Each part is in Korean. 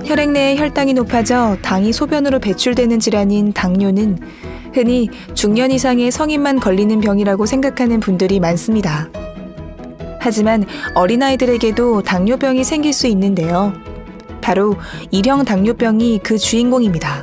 혈액 내의 혈당이 높아져 당이 소변으로 배출되는 질환인 당뇨는 흔히 중년 이상의 성인만 걸리는 병이라고 생각하는 분들이 많습니다. 하지만 어린아이들에게도 당뇨병이 생길 수 있는데요. 바로 일형 당뇨병이 그 주인공입니다.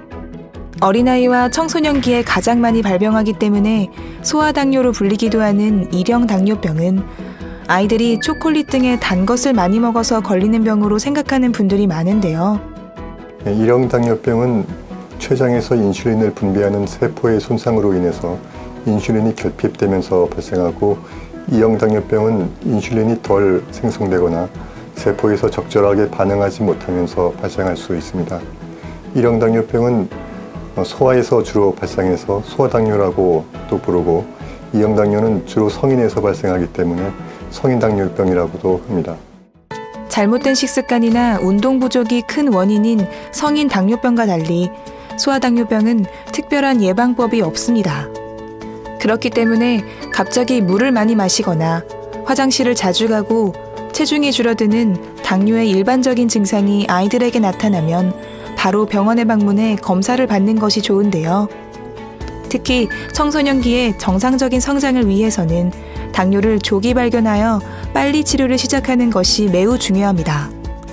어린아이와 청소년기에 가장 많이 발병하기 때문에 소아당뇨로 불리기도 하는 일형 당뇨병은 아이들이 초콜릿 등의 단 것을 많이 먹어서 걸리는 병으로 생각하는 분들이 많은데요. 일형 당뇨병은 췌장에서 인슐린을 분비하는 세포의 손상으로 인해서 인슐린이 결핍되면서 발생하고, 이형 당뇨병은 인슐린이 덜 생성되거나 세포에서 적절하게 반응하지 못하면서 발생할 수 있습니다. 일형 당뇨병은 소아에서 주로 발생해서 소아당뇨라고 또 부르고, 이형 당뇨는 주로 성인에서 발생하기 때문에 성인당뇨병이라고도 합니다. 잘못된 식습관이나 운동 부족이 큰 원인인 성인 당뇨병과 달리 소아당뇨병은 특별한 예방법이 없습니다. 그렇기 때문에 갑자기 물을 많이 마시거나 화장실을 자주 가고 체중이 줄어드는 당뇨의 일반적인 증상이 아이들에게 나타나면 바로 병원에 방문해 검사를 받는 것이 좋은데요. 특히 청소년기의 정상적인 성장을 위해서는 당뇨를 조기 발견하여 빨리 치료를 시작하는 것이 매우 중요합니다.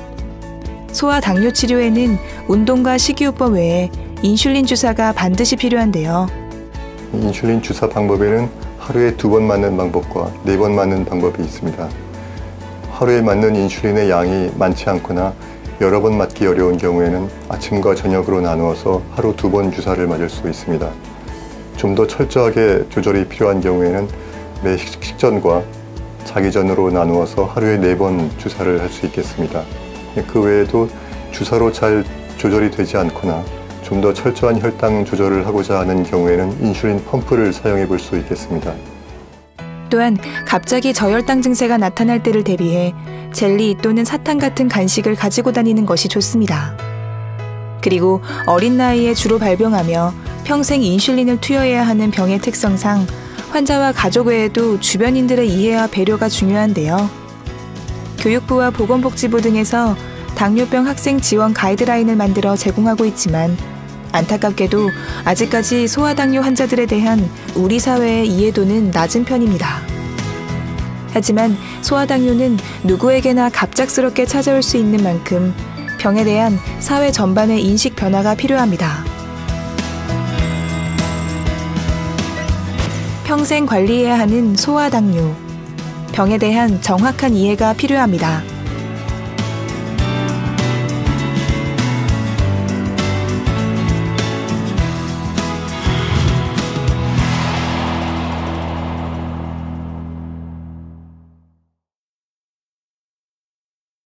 소아 당뇨 치료에는 운동과 식이요법 외에 인슐린 주사가 반드시 필요한데요. 인슐린 주사 방법에는 하루에 2번 맞는 방법과 4번 맞는 방법이 있습니다. 하루에 맞는 인슐린의 양이 많지 않거나 여러 번 맞기 어려운 경우에는 아침과 저녁으로 나누어서 하루 2번 주사를 맞을 수 있습니다. 좀 더 철저하게 조절이 필요한 경우에는 매 식전과 자기 전으로 나누어서 하루에 4번 주사를 할 수 있겠습니다. 그 외에도 주사로 잘 조절이 되지 않거나 좀 더 철저한 혈당 조절을 하고자 하는 경우에는 인슐린 펌프를 사용해 볼 수 있겠습니다. 또한 갑자기 저혈당 증세가 나타날 때를 대비해 젤리 또는 사탕 같은 간식을 가지고 다니는 것이 좋습니다. 그리고 어린 나이에 주로 발병하며 평생 인슐린을 투여해야 하는 병의 특성상 환자와 가족 외에도 주변인들의 이해와 배려가 중요한데요. 교육부와 보건복지부 등에서 당뇨병 학생 지원 가이드라인을 만들어 제공하고 있지만 안타깝게도 아직까지 소아당뇨 환자들에 대한 우리 사회의 이해도는 낮은 편입니다. 하지만 소아당뇨는 누구에게나 갑작스럽게 찾아올 수 있는 만큼 병에 대한 사회 전반의 인식 변화가 필요합니다. 평생 관리해야 하는 소아당뇨. 병에 대한 정확한 이해가 필요합니다.